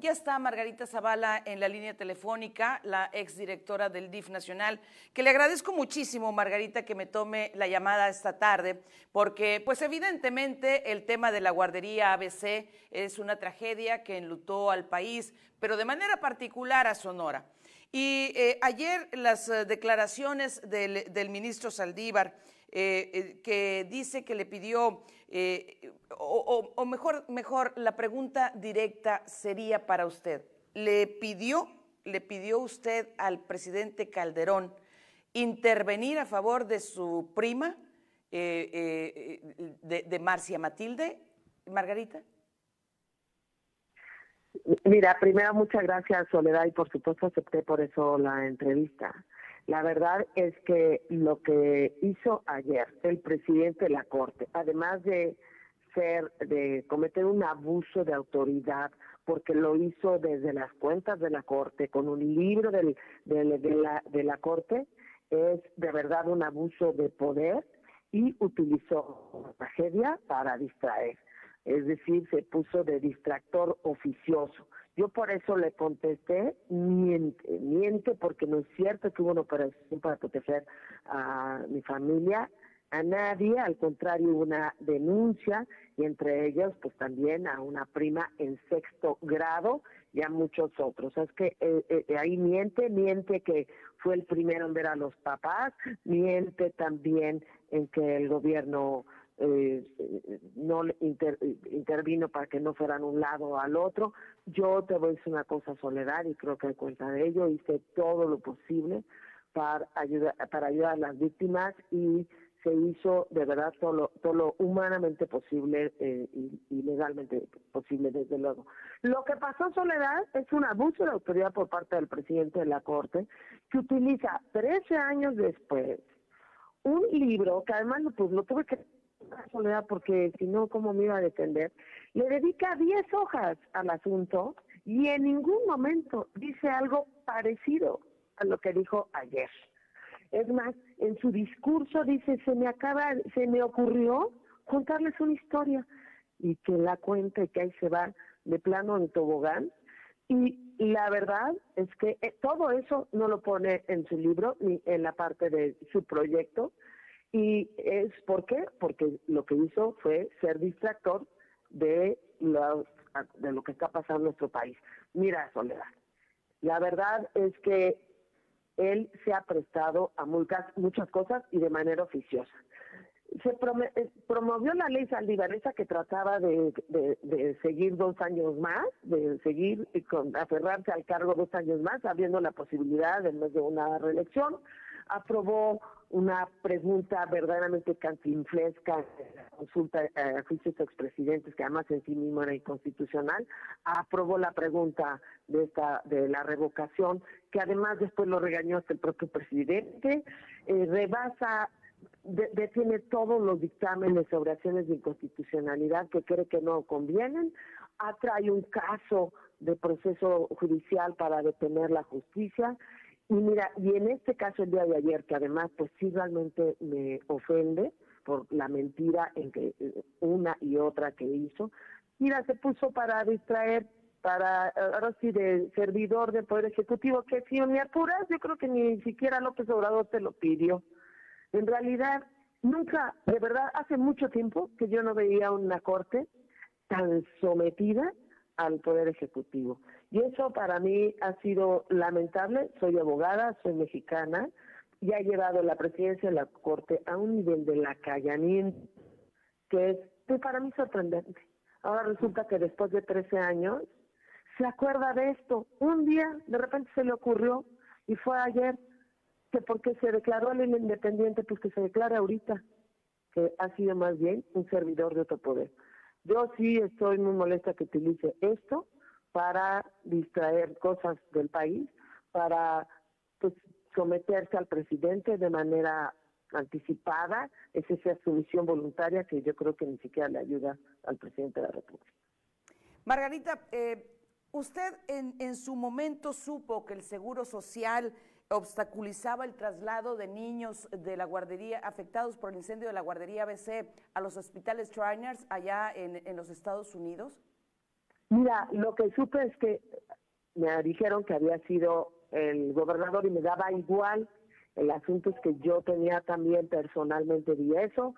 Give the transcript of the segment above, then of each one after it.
Ya está Margarita Zavala en la línea telefónica, la exdirectora del DIF Nacional, que le agradezco muchísimo, Margarita, que me tome la llamada esta tarde, porque pues evidentemente el tema de la guardería ABC es una tragedia que enlutó al país, pero de manera particular a Sonora. Y ayer las declaraciones del ministro Saldívar, que dice que le pidió, o mejor, la pregunta directa sería para usted. ¿Le pidió usted al presidente Calderón intervenir a favor de su prima, de Marcia Matilde, Margarita? Mira, primero muchas gracias, Soledad, y por supuesto acepté por eso la entrevista. La verdad es que lo que hizo ayer el presidente de la Corte, además de cometer un abuso de autoridad, porque lo hizo desde las cuentas de la Corte, con un libro de la Corte, es de verdad un abuso de poder y utilizó la tragedia para distraer. Es decir, se puso de distractor oficioso. Yo por eso le contesté, miente porque no es cierto que hubo una operación para proteger a mi familia, a nadie, al contrario, hubo una denuncia y entre ellos pues también a una prima en 6º grado y a muchos otros. Es que ahí miente que fue el primero en ver a los papás, miente también en que el gobierno no intervino para que no fueran un lado o al otro. Yo te voy a decir una cosa, Soledad, y creo que hay cuenta de ello, hice todo lo posible para ayudar a las víctimas y se hizo de verdad todo lo humanamente posible y legalmente posible, desde luego. Lo que pasó, Soledad, es un abuso de autoridad por parte del presidente de la Corte, que utiliza 13 años después un libro, que además pues lo tuve que Soledad, porque si no, ¿cómo me iba a defender? Le dedica 10 hojas al asunto y en ningún momento dice algo parecido a lo que dijo ayer. Es más, en su discurso dice, se me ocurrió contarles una historia y que la cuenta y que ahí se va de plano en tobogán. Y la verdad es que todo eso no lo pone en su libro ni en la parte de su proyecto. ¿Y es por qué? Porque lo que hizo fue ser distractor de lo que está pasando en nuestro país. Mira, Soledad, la verdad es que él se ha prestado a muchas cosas y de manera oficiosa. Se promovió la ley Saldívar, esa que trataba de seguir 2 años más, de seguir aferrarse al cargo 2 años más, habiendo la posibilidad de más de una reelección. Aprobó una pregunta verdaderamente cantinflesca en la consulta a juicios de expresidentes, que además en sí mismo era inconstitucional. Aprobó la pregunta de la revocación, que además después lo regañó hasta el propio presidente. Detiene todos los dictámenes sobre acciones de inconstitucionalidad que cree que no convienen. Trae un caso de proceso judicial para detener la justicia. Y mira, y en este caso el día de ayer, que además pues sí realmente me ofende por la mentira en que una y otra que hizo, mira, se puso para distraer, ahora sí, de servidor del Poder Ejecutivo, que si me apuras, yo creo que ni siquiera López Obrador te lo pidió. En realidad, nunca, de verdad, hace mucho tiempo que yo no veía una corte tan sometida al Poder Ejecutivo. Y eso para mí ha sido lamentable. Soy abogada, soy mexicana, y ha llevado la presidencia de la Corte a un nivel de lacayamiento que es, pues, para mí sorprendente. Ahora resulta que después de 13 años se acuerda de esto. Un día, de repente se le ocurrió, y fue ayer, que porque se declaró el independiente, pues que se declare ahorita, que ha sido más bien un servidor de otro poder. Yo sí estoy muy molesta que utilice esto para distraer cosas del país, para pues someterse al presidente de manera anticipada, es esa sumisión voluntaria que yo creo que ni siquiera le ayuda al presidente de la República. Margarita, usted en su momento supo que el Seguro Social obstaculizaba el traslado de niños de la guardería afectados por el incendio de la guardería ABC a los hospitales Shriners allá en los Estados Unidos. Mira, lo que supe es que me dijeron que había sido el gobernador y me daba igual. El asunto es que yo tenía también personalmente vi eso,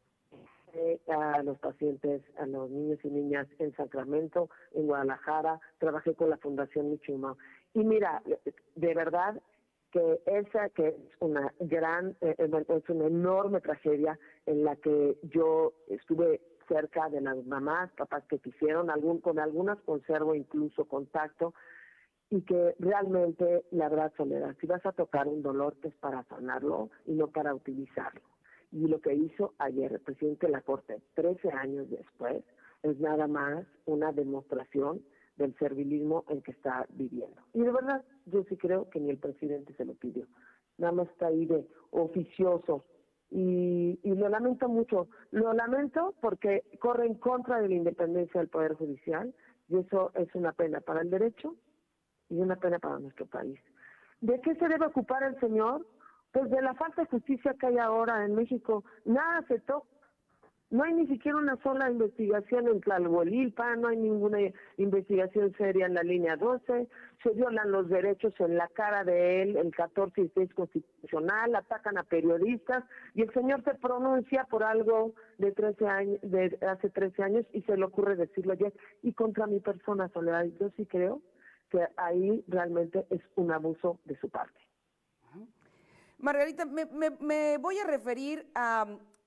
a los pacientes, a los niños y niñas en Sacramento, en Guadalajara, trabajé con la Fundación Michuma. Y mira, de verdad que esa que es una gran, es una enorme tragedia en la que yo estuve cerca de las mamás, papás que quisieron, con algunas conservo incluso contacto, y que realmente, la verdad, Soledad, si vas a tocar un dolor es para sanarlo y no para utilizarlo. Y lo que hizo ayer el presidente de la Corte, 13 años después, es nada más una demostración del servilismo en que está viviendo. Y de verdad, yo sí creo que ni el presidente se lo pidió. Nada más está ahí de oficioso. Y lo lamento mucho. Lo lamento porque corre en contra de la independencia del Poder Judicial y eso es una pena para el derecho y una pena para nuestro país. ¿De qué se debe ocupar el señor? Pues de la falta de justicia que hay ahora en México. Nada se toca. No hay ni siquiera una sola investigación en Tlalhuelilpan, no hay ninguna investigación seria en la línea 12, se violan los derechos en la cara de él, el 14 y 6 constitucional, atacan a periodistas y el señor se pronuncia por algo de 13 años, de hace 13 años y se le ocurre decirlo ayer y contra mi persona, Soledad. Yo sí creo que ahí realmente es un abuso de su parte. Margarita, me voy a referir a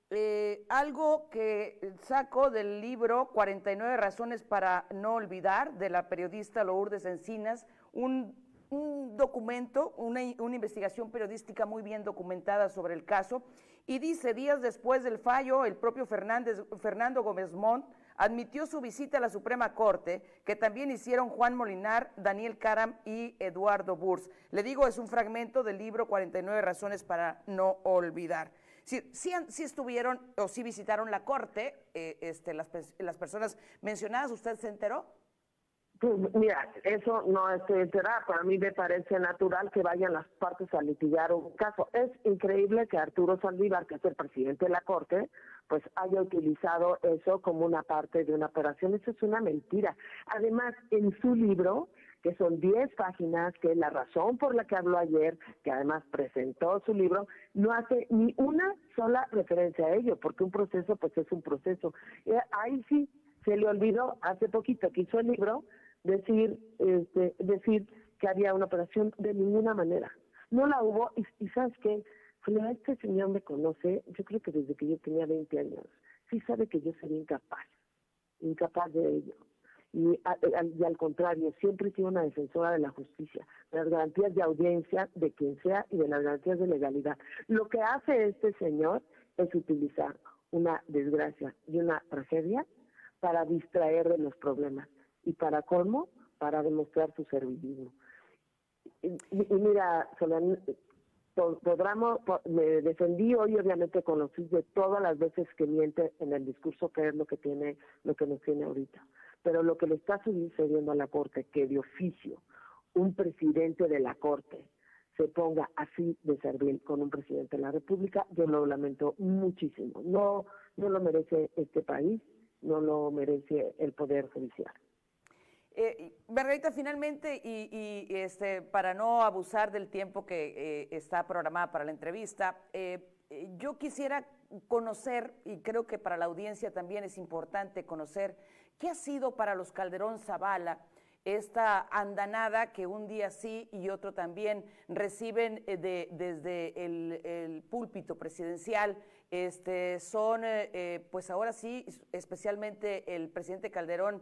algo que saco del libro 49 razones para no olvidar, de la periodista Lourdes Encinas, un documento, una investigación periodística muy bien documentada sobre el caso, y dice, días después del fallo, el propio Fernando Gómez Montt admitió su visita a la Suprema Corte, que también hicieron Juan Molinar, Daniel Caram y Eduardo Burs. Le digo, es un fragmento del libro 49 razones para no olvidar. Sí estuvieron o sí visitaron la Corte, las personas mencionadas, ¿usted se enteró? Pues mira, eso no estoy enterada. Para mí me parece natural que vayan las partes a litigar un caso. Es increíble que Arturo Saldívar, que es el presidente de la Corte, pues haya utilizado eso como una parte de una operación. Eso es una mentira. Además, en su libro, que son 10 páginas, que es la razón por la que habló ayer, que además presentó su libro, no hace ni una sola referencia a ello, porque un proceso pues es un proceso. Ahí sí se le olvidó hace poquito que hizo el libro decir que había una operación. De ninguna manera. No la hubo y ¿sabes qué? Este señor me conoce, yo creo que desde que yo tenía 20 años. Sí sabe que yo sería incapaz de ello. Y al contrario, siempre he sido una defensora de la justicia, de las garantías de audiencia de quien sea y de las garantías de legalidad. Lo que hace este señor es utilizar una desgracia y una tragedia para distraer de los problemas y para colmo, para demostrar su servilismo. Y mira, Solán, me defendí hoy, obviamente conocí de todas las veces que miente en el discurso, que es lo que nos tiene ahorita. Pero lo que le está sucediendo a la Corte, que de oficio un presidente de la Corte se ponga así de servil con un presidente de la República, yo lo lamento muchísimo. No lo merece este país, no lo merece el Poder Judicial. Margarita, finalmente, para no abusar del tiempo que está programada para la entrevista, yo quisiera conocer, y creo que para la audiencia también es importante conocer, ¿qué ha sido para los Calderón Zavala esta andanada que un día sí y otro también reciben desde el púlpito presidencial? Pues ahora sí, especialmente el presidente Calderón,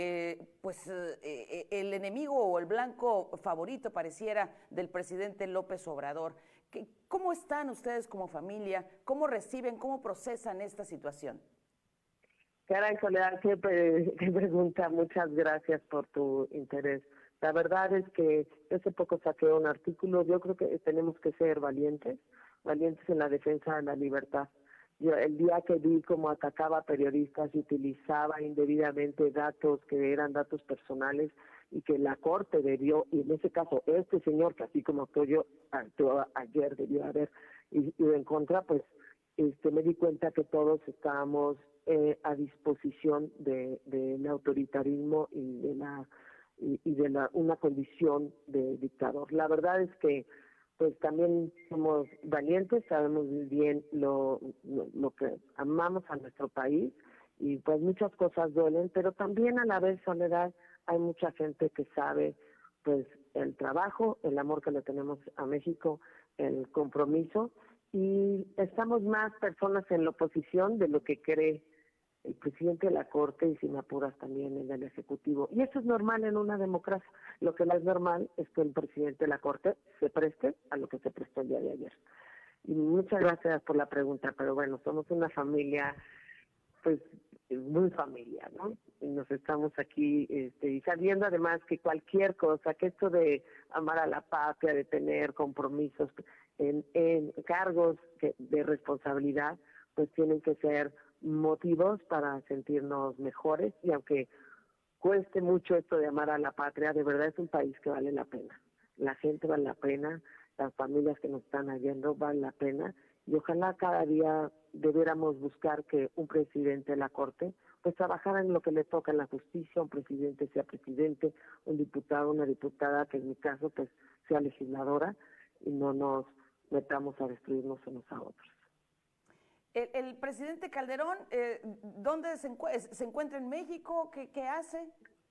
el enemigo o el blanco favorito pareciera del presidente López Obrador. ¿Cómo están ustedes como familia? ¿Cómo reciben, cómo procesan esta situación? Caray, Soledad, qué pregunta. Muchas gracias por tu interés. La verdad es que hace poco saqué un artículo. Yo creo que tenemos que ser valientes en la defensa de la libertad. Yo, el día que vi cómo atacaba a periodistas y utilizaba indebidamente datos que eran datos personales y que la Corte debió, y en ese caso señor, que así como actuó ayer, debió haber ido en contra, pues me di cuenta que todos estábamos a disposición del autoritarismo y de una condición de dictador. La verdad es que pues también somos valientes, sabemos muy bien lo que amamos a nuestro país y pues muchas cosas duelen, pero también a la vez, Soledad, hay mucha gente que sabe pues el trabajo, el amor que le tenemos a México, el compromiso, y estamos más personas en la oposición de lo que cree el presidente de la Corte y, si me apuras, también el del Ejecutivo. Y eso es normal en una democracia. Lo que no es normal es que el presidente de la Corte se preste a lo que se prestó el día de ayer. Y muchas gracias por la pregunta, pero bueno, somos una familia, pues, muy familiar, ¿no? Y nos estamos aquí, y sabiendo además que cualquier cosa, que esto de amar a la patria, de tener compromisos en cargos de responsabilidad, pues tienen que ser motivos para sentirnos mejores, y aunque cueste mucho esto de amar a la patria, de verdad es un país que vale la pena. La gente vale la pena, las familias que nos están viendo vale la pena, y ojalá cada día debiéramos buscar que un presidente de la Corte pues trabajara en lo que le toca en la justicia, un presidente sea presidente, un diputado, una diputada, que en mi caso pues sea legisladora, y no nos metamos a destruirnos unos a otros. El presidente Calderón, ¿dónde se encuentra en México? ¿Qué hace?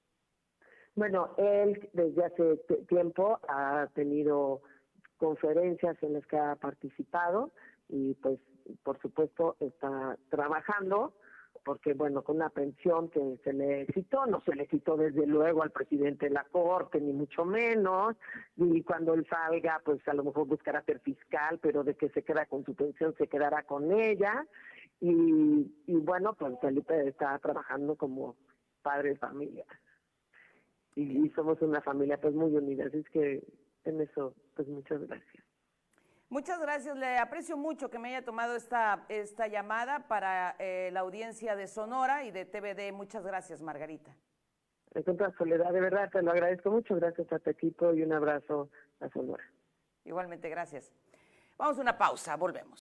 Bueno, él desde hace tiempo ha tenido conferencias en las que ha participado y pues por supuesto está trabajando, porque bueno, con una pensión que se le quitó, no se le quitó desde luego al presidente de la Corte, ni mucho menos, y cuando él salga, pues a lo mejor buscará ser fiscal, pero de que se queda con su pensión, se quedará con ella, y bueno, pues Felipe está trabajando como padre de familia, y somos una familia pues muy unida, así es que en eso, pues muchas gracias. Muchas gracias, le aprecio mucho que me haya tomado esta llamada para la audiencia de Sonora y de TVD. Muchas gracias, Margarita. En contra, Soledad, de verdad te lo agradezco mucho, gracias a tu equipo y un abrazo a Sonora. Igualmente, gracias. Vamos a una pausa, volvemos.